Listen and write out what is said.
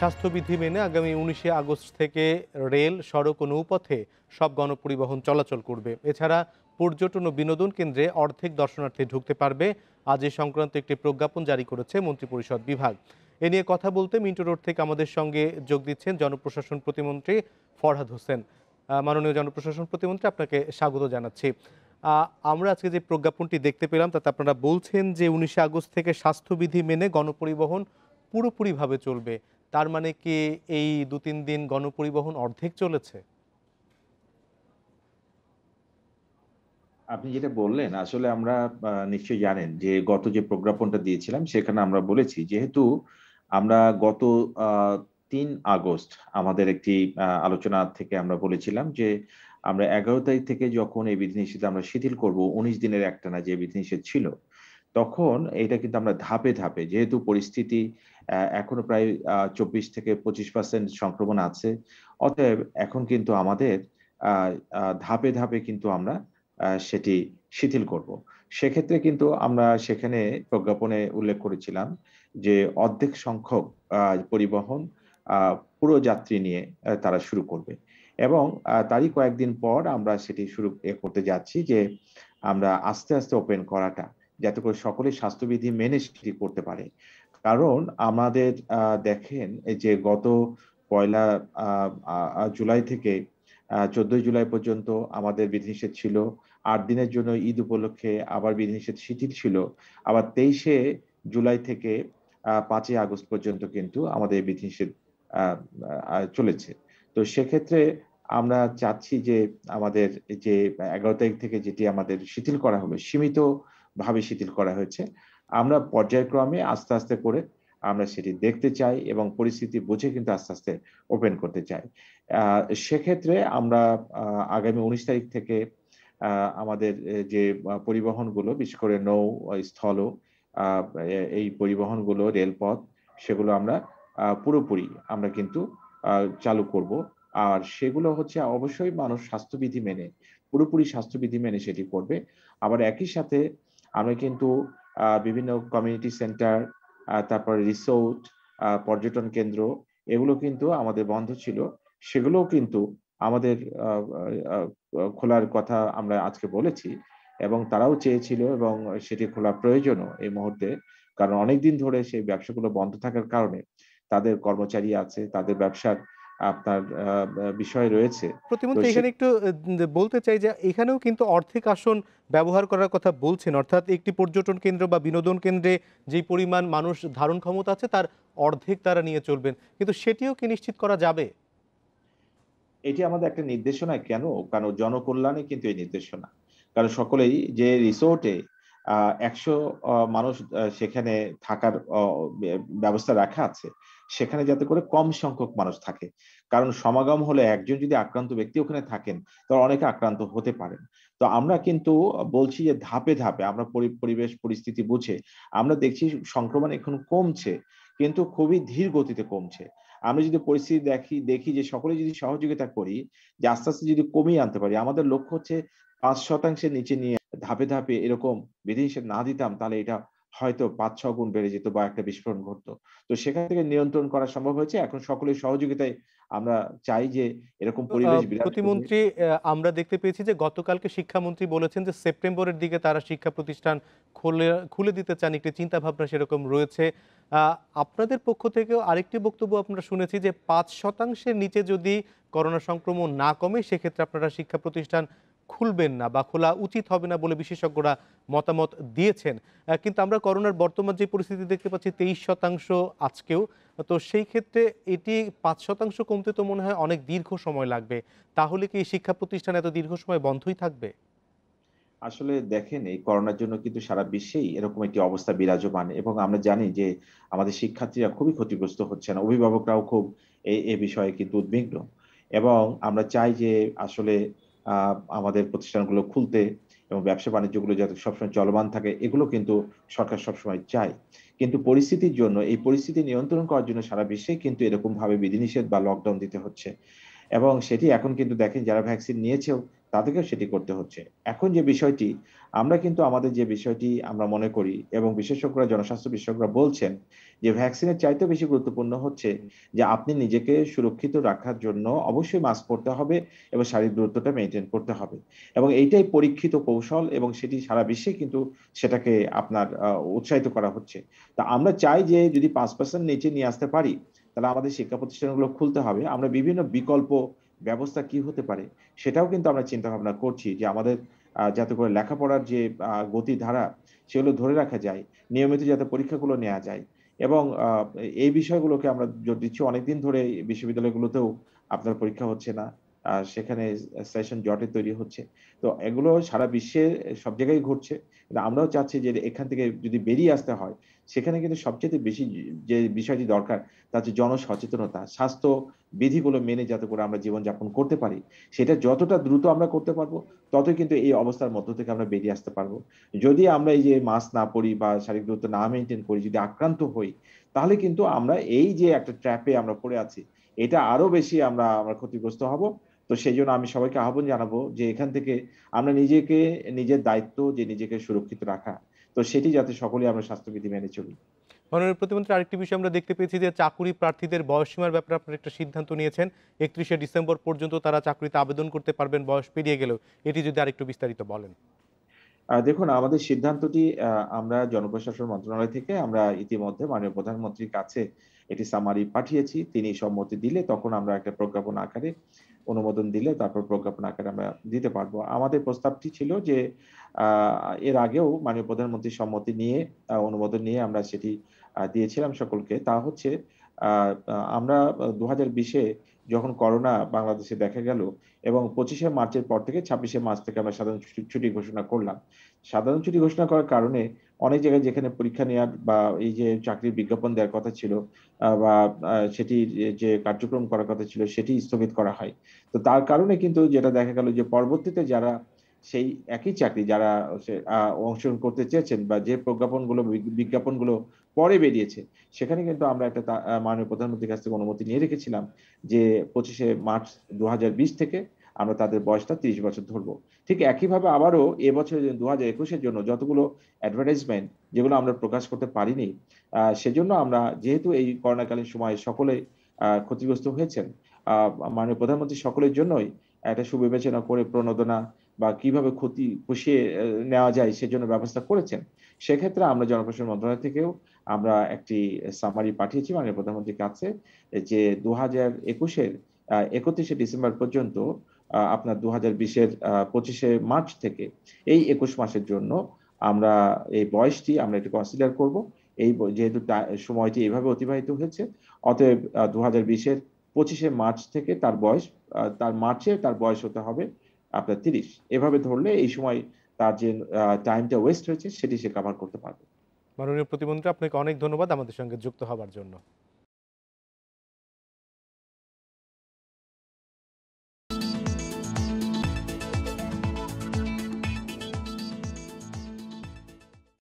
স্বাস্থ্যবিধি মেনে আগামী 19শে আগস্ট থেকে রেল, সড়ক ও নৌপথে সব গণপরিবহন চলাচল করবে। এছাড়া পর্যটন ও বিনোদন কেন্দ্রে অর্ধেক দর্শনার্থী ঢুকতে পারবে। আজ এ সংক্রান্ত একটি প্রজ্ঞাপন জারি করেছে মন্ত্রিপরিষদ বিভাগ। এ নিয়ে কথা বলতে মিন্টো রোড থেকে আমাদের সঙ্গে যোগ দিচ্ছেন জনপ্রশাসন প্রতিমন্ত্রী ফরহাদ হোসেন। মাননীয় জনপ্রশাসন প্রতিমন্ত্রী, আপনাকে স্বাগত জানাচ্ছি। আমরা আজকে যে প্রজ্ঞাপনটি দেখতে পেলাম তাতে আপনারা বলছেন যে 19শে আগস্ট থেকে স্বাস্থ্যবিধি মেনে গণপরিবহন পুরোপুরিভাবে চলবে। তার মানে কি এই 2-3 দিন গণপরিবহন অর্ধেক চলেছে? আপনি যেটা বললেন আসলে আমরা নিশ্চয়ই জানেন যে গত যে প্রজ্ঞাপনটা দিয়েছিলাম সেখানে আমরা বলেছি যেহেতু আমরা গত আ ৩ আগস্ট আমাদের একটি আলোচনা থেকে আমরা বলেছিলাম যে আমরা ১১ তারিখ থেকে যখন এই বিধিনিষেধ আমরা শিথিল করব ১৯ দিনের একটানা যে বিধিনিষেধ ছিল, তখন এটা কিন্তু আমরা ধাপে, ধাপে যেহেতু পরিস্থিতি এখনো প্রায় ২৪ থেকে ২৫% সংক্রমণ আছে। অতএব এখন কিন্তু আমাদের আ আ ধাপে, ধাপে কিন্তু আমরা সেটি শিথিল করব। সেক্ষেত্রে কিন্তু আমরা সেখানে প্রজ্ঞাপনে উল্লেখ করেছিলাম যে অর্ধেক সংখ্যক আ পরিবহন আ পুরো যাত্রী নিয়ে তারা শুরু করবে। এবং তারই কয়েকদিন পর আমরা সেটি শুরু করতে যাচ্ছি যে আমরা আস্তে, আস্তে ওপেন করাটা যাতে করে সকলে স্বাস্থ্যবিধি মেনে সেটি করতে পারে। কারণ আমাদের দেখেন এই যে গত পয়লা আ আ জুলাই থেকে ১৪ই জুলাই পর্যন্ত আমাদের বিধিনিষেধ ছিল। ৮ দিনের জন্য ঈদ উপলক্ষে আবার বিধিনিষেধ শিথিল ছিল। আবার ২৩শে জুলাই থেকে ৫ই আগস্ট পর্যন্ত কিন্তু আমাদের বিধিনিষেধ আ চলেছে। তো সেক্ষেত্রে আমরা চাচ্ছি যে আমাদের যে ১১ তারিখ থেকে যেটি আমাদের শিথিল করা হলো, সীমিতভাবে শিথিল করা হয়েছে। আমরা পর্যায়ক্রমে আস্তে, আস্তে করে আমরা সেটি দেখতে চাই এবং পরিস্থিতি বুঝে কিন্তু আস্তে, আস্তে ওপেন করতে চাই। আ সেক্ষেত্রে আমরা আ আগামী ১৯ তারিখ থেকে আ আমাদের যে পরিবহনগুলো বিশেষ করে নৌ, স্থল আ এই পরিবহনগুলো রেলপথ সেগুলো আমরা পুরোপুরি আমরা কিন্তু আ চালু করব। আর সেগুলো হচ্ছে অবশ্যই মানুষ স্বাস্থ্যবিধি মেনে, পুরোপুরি স্বাস্থ্যবিধি মেনে সেটি করবে। আবার একই সাথে আমরা কিন্তু বিভিন্ন কমিউনিটি সেন্টার, তারপরে রিসোর্ট, পর্যটন কেন্দ্র এগুলো কিন্তু আমাদের বন্ধ ছিল। সেগুলোও কিন্তু আমাদের আ আ আ খোলার কথা আমরা আজকে বলেছি এবং তারাও চেয়েছিল এবং সেটি খোলা প্রয়োজনও এই মুহূর্তে। কারণ অনেকদিন ধরে সেই ব্যবসাগুলো বন্ধ থাকার কারণে তাদের কর্মচারী আছে, তাদের ব্যবসার আপনার বিষয় রয়েছে। তো প্রতিমন্ত্রী, সে এখানে একটু বলতে চাই যে এখানেও কিন্তু অর্ধেক আসন ব্যবহার করার কথা বলছেন। অর্থাৎ একটি পর্যটন কেন্দ্র বা বিনোদন কেন্দ্রে যেই পরিমাণ মানুষ ধারণ ক্ষমতা আছে তার অর্ধেক তারা নিয়ে চলবেন। কিন্তু সেটিও কি নিশ্চিত করা যাবে? এটি আমাদের একটা নির্দেশনা কেন? কারণ জনকল্যাণে কিন্তু এই নির্দেশনা। কারণ সকলেই যে রিসোর্টে ১০০ মানুষ সেখানে থাকার ব্যবস্থা রাখা আছে, সেখানে যাতে করে কম সংখ্যক মানুষ থাকে। কারণ সমাগম হলে একজন যদি আক্রান্ত ব্যক্তি ওখানে থাকেন, তাহলে অনেকে আক্রান্ত হতে পারেন। তো আমরা কিন্তু বলছি যে ধাপে, ধাপে আমরা পরিবেশ পরিস্থিতি বুঝে আমরা দেখছি সংক্রমণ এখন কমছে, কিন্তু খুবই ধীর গতিতে কমছে। আমরা যদি পরিস্থিতি দেখি যে সকলে যদি সহযোগিতা করি, যে আস্তে, আস্তে যদি কমিয়ে আনতে পারি। আমাদের লক্ষ্য হচ্ছে ৫% এর নিচে নিয়ে ধাপে, ধাপে এরকম বিধিনিষেধ না দিতাম তাহলে এটা হয়তো ৫-৬ গুণ বেড়ে যেত বা একটা বিস্ফোরণ ঘটতো। তো সেখান থেকে নিয়ন্ত্রণ করা সম্ভব হয়েছে। এখন সকলের সহযোগিতায় আমরা চাই যে এরকম তো পরিবেশ বিরাজ করবে। প্রতিমন্ত্রী, আমরা দেখতে পেয়েছি যে গতকালকে শিক্ষামন্ত্রী বলেছেন যে সেপ্টেম্বরের দিকে তারা শিক্ষা প্রতিষ্ঠান খুলে খুলে দিতে চান, একটি চিন্তাভাবনা সেরকম রয়েছে। আ আপনাদের পক্ষ থেকেও আরেকটি বক্তব্য আমরা শুনেছি যে ৫% নিচে যদি করোনা সংক্রমণ না কমে সেক্ষেত্রে আপনারা শিক্ষা প্রতিষ্ঠান খুলবেন না বা খোলা উচিত হবে না বলে বিশেষজ্ঞরা মতামত দিয়েছেন। কিন্তু আমরা করোনার বর্তমান যে পরিস্থিতি দেখতে পাচ্ছি ২৩% আজকেও। তো সেই ক্ষেত্রে এটি ৫% কমতে তো মনে হয় অনেক দীর্ঘ সময় লাগবে। তাহলে কি এই শিক্ষা প্রতিষ্ঠান এত দীর্ঘ সময় বন্ধই থাকবে? আসলে দেখেন এই করোনার জন্য কিন্তু সারা বিশ্বেই এরকম একটি অবস্থা বিরাজমান এবং আমরা জানি যে আমাদের শিক্ষার্থীরা খুবই ক্ষতিগ্রস্ত হচ্ছেন। অভিভাবকরাও খুব এ বিষয়ে কিন্তু উদ্বিগ্ন। এবং আমরা চাই যে আসলে আ আমাদের প্রতিষ্ঠানগুলো খুলতে এবং ব্যবসা-বাণিজ্যগুলো যাতে সবসময় চলমান থাকে এগুলো কিন্তু সরকার সবসময় চায়। কিন্তু পরিস্থিতির জন্য এই পরিস্থিতি নিয়ন্ত্রণ করার জন্য সারা বিশ্বেই কিন্তু এরকমভাবে বিধিনিষেধ বা লকডাউন দিতে হচ্ছে। এবং সেটি এখন কিন্তু দেখেন যারা ভ্যাকসিন নিয়েছেও তাদেরকেও সেটি করতে হচ্ছে। এখন যে বিষয়টি আমরা কিন্তু আমাদের যে বিষয়টি আমরা মনে করি এবং বিশেষজ্ঞরা জনস্বাস্থ্য বিশেষজ্ঞরা বলছেন যে ভ্যাকসিনের চাইতেও বেশি গুরুত্বপূর্ণ হচ্ছে যে আপনি নিজেকে সুরক্ষিত রাখার জন্য অবশ্যই মাস্ক পরতে হবে এবং শারীরিক দূরত্বটা মেইনটেইন করতে হবে। এবং এইটাই পরীক্ষিত কৌশল এবং সেটি সারা বিশ্বে কিন্তু সেটাকে আপনার উৎসাহিত করা হচ্ছে। তো আমরা চাই যে যদি 5% নিচে নিয়ে আসতে পারি, তাহলে আমাদের শিক্ষা প্রতিষ্ঠানগুলো খুলতে হবে। আমরা বিভিন্ন বিকল্প ব্যবস্থা কি হতে পারে সেটাও কিন্তু আমরা চিন্তা ভাবনা করছি যে আমাদের যাতে করে লেখাপড়ার যে গতিধারা সেগুলো ধরে রাখা যায়, নিয়মিত যাতে পরীক্ষাগুলো নেয়া যায় এবং এই বিষয়গুলোকে আমরা জোর দিচ্ছি। অনেকদিন ধরে বিশ্ববিদ্যালয়গুলোতেও আপনার পরীক্ষা হচ্ছে না। সেখানে সেশন জটে তৈরি হচ্ছে। তো এগুলো সারা বিশ্বে সব জায়গায় ঘটছে। কিন্তু আমরাও চাচ্ছি যে এখান থেকে যদি বেরিয়ে আসতে হয়, সেখানে কিন্তু সবচাইতে বেশি যে বিষয়টি দরকার তা হচ্ছে জনসচেতনতা। স্বাস্থ্য বিধিগুলো মেনে যাতে করে আমরা জীবনযাপন করতে পারি, সেটা যতটা দ্রুত আমরা করতে পারবো, ততই কিন্তু এই অবস্থার মধ্য থেকে আমরা বেরিয়ে আসতে পারবো। যদি আমরা এই যে মাস্ক না পরি বা শারীরিক দূরত্ব না মেইনটেইন করি, যদি আক্রান্ত হই, তাহলে কিন্তু আমরা এই যে একটা ট্র্যাপে আমরা পড়ে আছি, এটা আরো বেশি আমরা ক্ষতিগ্রস্ত হব। তো সেজন্য আমি সবাইকে আহ্বান জানাবো যে এখান থেকে আমরা নিজেকে নিজের দায়িত্ব যে নিজেকে সুরক্ষিত রাখা। তো সেটি যাতে সকলেই আমরা স্বাস্থ্যবিধি মেনে চলি। মাননীয় প্রতিমন্ত্রী, আরেকটি বিষয় আমরা দেখতে পেয়েছি যে চাকুরি প্রার্থীদের বয়সসীমার ব্যাপারে আপনারা একটা সিদ্ধান্ত নিয়েছেন। 31শে ডিসেম্বর পর্যন্ত তারা চাকরিতে আবেদন করতে পারবেন বয়স পেরিয়ে গেলেও। এটি যদি আরেকটু বিস্তারিত বলেন। দেখুন আমাদের সিদ্ধান্তটি আমরা জনপ্রশাসন মন্ত্রণালয় থেকে আমরা ইতিমধ্যে মাননীয় প্রধানমন্ত্রীর কাছে একটি সামারি পাঠিয়েছি। তিনি সম্মতি দিলে তখন আমরা একটা প্রজ্ঞাপন আকারে অনুমোদন দিলে তারপর প্রজ্ঞাপন আকারে আমরা দিতে পারবো। আমাদের প্রস্তাবটি ছিল যে আ এর আগেও মাননীয় প্রধানমন্ত্রীর সম্মতি নিয়ে অনুমোদন নিয়ে আমরা সেটি দিয়েছিলাম সকলকে। তা হচ্ছে আ আ আমরা ২০২০ এ যখন করোনা বাংলাদেশে দেখা গেল এবং ২৫শে মার্চের পর থেকে ২৬শে মার্চ থেকে আমরা সাধারণ ছুটি ঘোষণা করলাম। সাধারণ ছুটি ঘোষণা করার কারণে অনেক জায়গায় যেখানে পরীক্ষা নেওয়ার বা এই যে চাকরির বিজ্ঞাপন দেওয়ার কথা ছিল বা সেটির যে কার্যক্রম করার কথা ছিল সেটি স্থগিত করা হয়। তো তার কারণে কিন্তু যেটা দেখা গেল যে পরবর্তীতে যারা সেই একই চাকরি যারা সে অংশগ্রহণ করতে চেয়েছেন বা যে প্রজ্ঞাপনগুলো বিজ্ঞাপনগুলো পরে বেরিয়েছে, সেখানে কিন্তু আমরা একটা মাননীয় প্রধানমন্ত্রীর কাছ থেকে অনুমতি নিয়ে রেখেছিলাম যে ২৫শে মার্চ ২০২০ থেকে আমরা তাদের বয়সটা ৩০ বছর ধরব। ঠিক একইভাবে আবারও এবছর ২০২১ এর জন্য যতগুলো অ্যাডভার্টাইজমেন্ট যেগুলো আমরা প্রকাশ করতে পারিনি, সেজন্য আমরা যেহেতু এই করোনাকালীন সময়ে সকলে ক্ষতিগ্রস্ত হয়েছেন, আ মাননীয় প্রধানমন্ত্রী সকলের জন্যই একটা সুবিবেচনা করে প্রণোদনা বা কিভাবে ক্ষতি পুষিয়ে নেওয়া যায় সেজন্য ব্যবস্থা করেছেন। সেক্ষেত্রে আমরা জনপ্রশাসন মন্ত্রণালয় থেকেও আমরা একটি সামারি পাঠিয়েছি মাননীয় প্রধানমন্ত্রীর কাছে যে ২০২১ এর ৩১শে ডিসেম্বর পর্যন্ত আপনার ২০২০ এর ২৫শে মার্চ থেকে এই ২১ মাসের জন্য আমরা এই বয়সটি আমরা একটু কনসিডার করব। এই যেহেতু সময়টি এভাবে অতিবাহিত হয়েছে, অতএব ২০২০ এর ২৫শে মার্চ থেকে তার মার্চে তার বয়স হতে হবে আপনার ৩০। এভাবে ধরলে এই সময় তার যে টাইমটা ওয়েস্ট হয়েছে সেটি সে কভার করতে পারবে। মাননীয় প্রতিমন্ত্রী, আপনাকে অনেক ধন্যবাদ আমাদের সঙ্গে যুক্ত হবার জন্য।